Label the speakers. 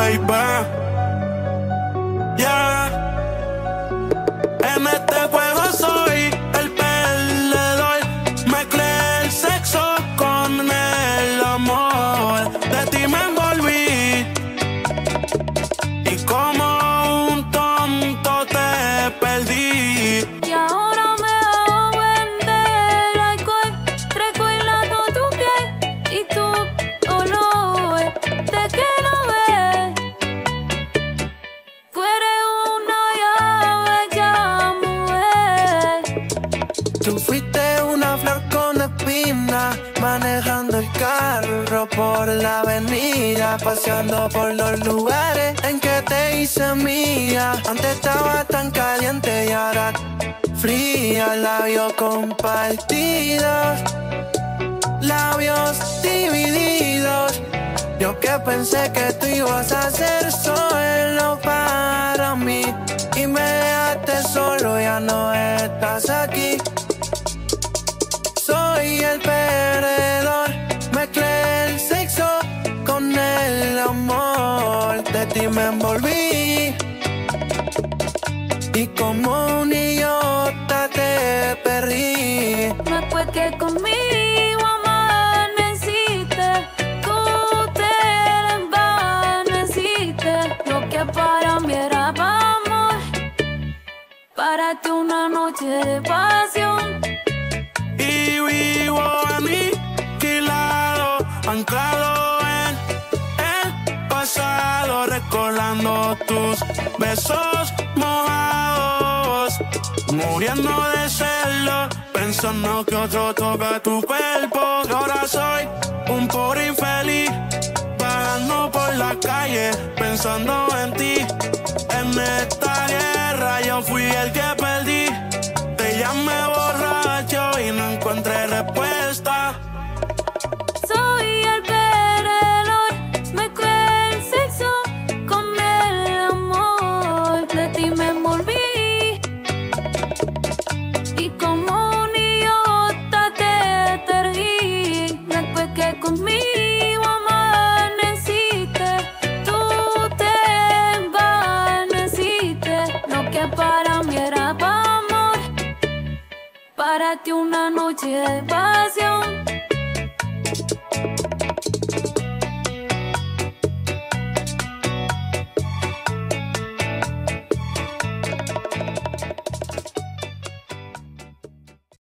Speaker 1: baby. Yeah. En este juego soy el perdedor. Mezclé el sexo con el amor. De ti me envolví y como un tonto te perdí.
Speaker 2: Y ahora me hago vender alcohol, recuerdo tu piel y tu olor. Te quiero ver, tú eres una bella mujer.
Speaker 3: Tú fuiste una flor con espina, manejando el carro por la avenida, paseando por los lugares en que te hice mía. Antes estaba tan caliente y ahora fría, labios compartidos, labios divididos. Yo que pensé que tú ibas a ser solo para mí y me dejaste solo, ya no estás aquí. Soy el perdedor, mezclé el sexo con el amor. De ti me envolví y como un idiota te perdí.
Speaker 2: Después que conmigo amaneciste, tú te desvaneciste. Lo que para mí era amor, para ti una noche de pasión.
Speaker 1: Y vivo aniquilado, anclado en el pasado, recordando tus besos mojados, muriendo de celos, pensando que otro toca tu cuerpo. Y ahora soy un pobre infeliz, vagando por la calle, pensando en ti. En esta guerra yo fui el que perdí. Te llamé borracho y no encontré respuesta.
Speaker 2: Soy el perdedor, mezclé el sexo con el amor. De ti me envolví y como un idiota te perdí. Después que conmigo amaneciste, tú te desvaneciste. Lo que para mí era amor, para ti una noche de pasión.